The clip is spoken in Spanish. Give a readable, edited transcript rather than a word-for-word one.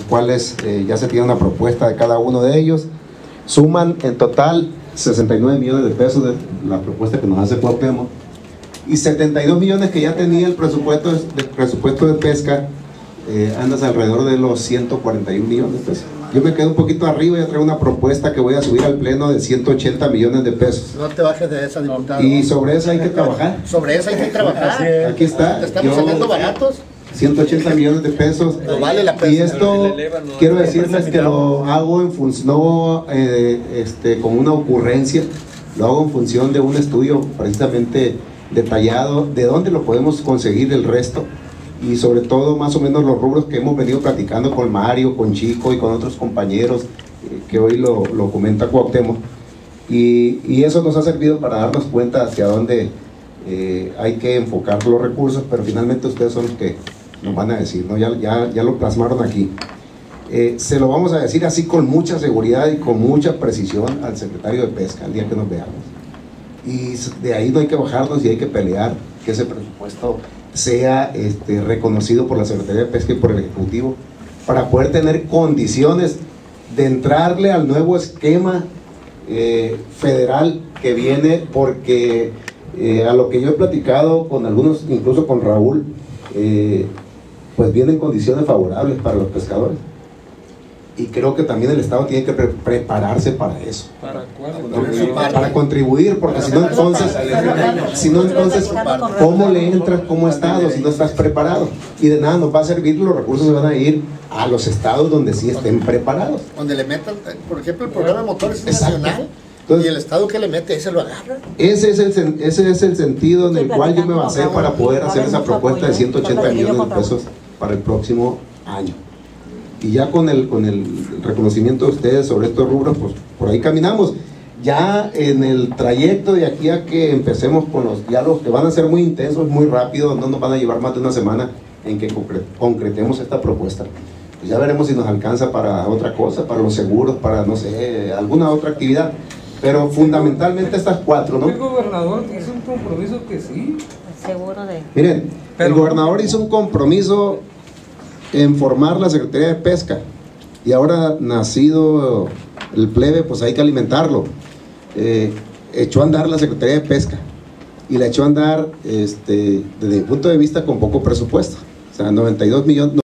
cuales ya se tiene una propuesta de cada uno de ellos. Suman en total 69 millones de pesos de la propuesta que nos hace Cuauhtémoc, y 72 millones que ya tenía el presupuesto de pesca. Andas alrededor de los 141 millones de pesos. Yo me quedo un poquito arriba y traigo una propuesta que voy a subir al pleno de 180 millones de pesos. No te bajes de esa, diputado. Y sobre eso hay que trabajar. Sobre eso hay que trabajar. Aquí está. Te estamos saliendo baratos. 180 millones de pesos. No vale la pena. Y esto quiero decirles que lo hago en función, no como una ocurrencia, lo hago en función de un estudio precisamente detallado de dónde lo podemos conseguir el resto, y sobre todo más o menos los rubros que hemos venido platicando con Mario, con Chico y con otros compañeros, que hoy lo comenta Cuauhtémoc, y eso nos ha servido para darnos cuenta hacia dónde hay que enfocar los recursos, pero finalmente ustedes son los que nos van a decir, ¿no? Ya lo plasmaron aquí. Se lo vamos a decir así con mucha seguridad y con mucha precisión al secretario de Pesca el día que nos veamos, y de ahí no hay que bajarnos y hay que pelear que ese presupuesto sea reconocido por la Secretaría de Pesca y por el Ejecutivo, para poder tener condiciones de entrarle al nuevo esquema federal que viene, porque a lo que yo he platicado con algunos, incluso con Raúl, pues vienen condiciones favorables para los pescadores, y creo que también el Estado tiene que prepararse para eso. Para contribuir, porque si no entonces ¿cómo le entras como Estado si no estás preparado? Y de nada nos va a servir, los recursos se van a ir a los estados donde sí estén preparados. Donde le metan, por ejemplo, el programa de motores es nacional. Entonces, y el Estado que le mete, ese lo agarra. Ese es el sentido en el cual yo me basé para poder hacer esa propuesta de 180 millones de pesos para el próximo año. Y ya con el reconocimiento de ustedes sobre estos rubros, pues por ahí caminamos. Ya en el trayecto de aquí a que empecemos con los diálogos, que van a ser muy intensos, muy rápido, no nos van a llevar más de una semana en que concretemos esta propuesta. Pues ya veremos si nos alcanza para otra cosa, para los seguros, para, no sé, alguna otra actividad. Pero fundamentalmente estas cuatro, ¿no? El gobernador hizo un compromiso que sí. Seguro de... Miren, el gobernador hizo un compromiso en formar la Secretaría de Pesca, y ahora nacido el plebe, pues hay que alimentarlo. Echó a andar la Secretaría de Pesca, y la echó a andar desde mi punto de vista con poco presupuesto, o sea, 92 millones